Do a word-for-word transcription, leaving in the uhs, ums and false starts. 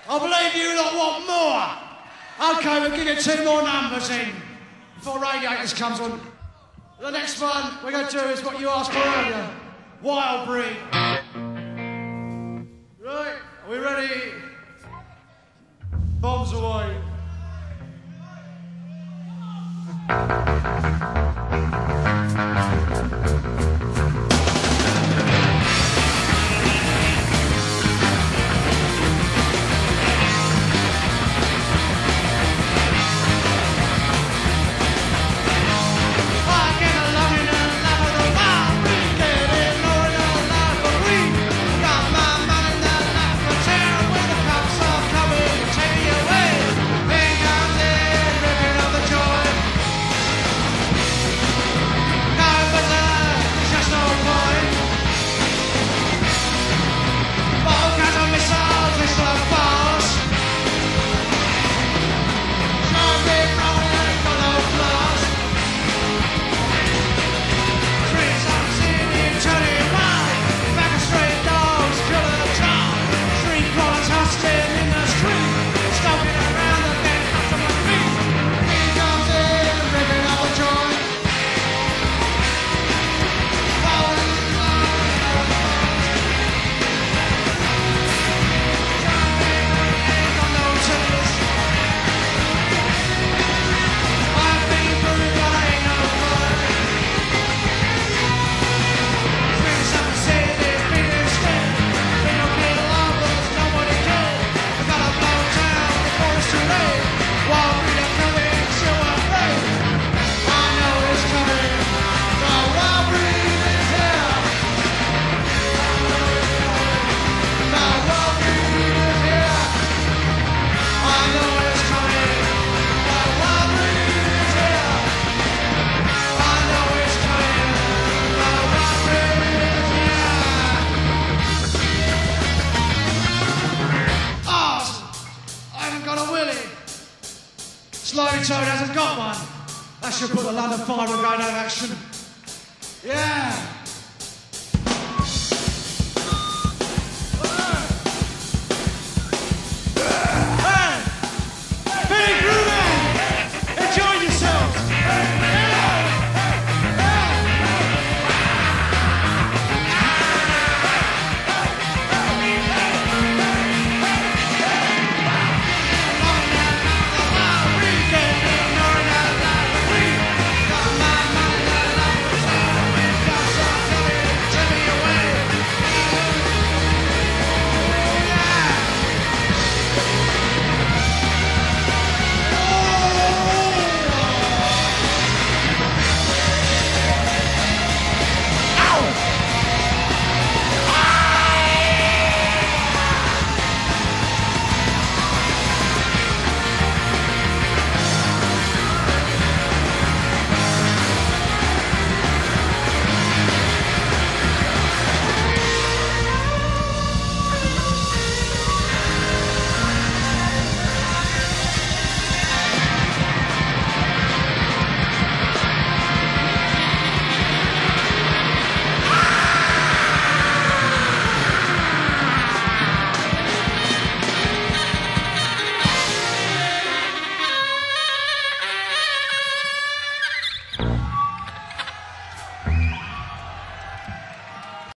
I believe you lot want more. Okay, we'll give you two more numbers in before Radiators comes on. The next one we're going to do is what you asked for earlier. Wild Breed. Right, are we ready? Bombs away. Slowly Toad hasn't got one. That should put the London Fire Brigade out of action. Yeah.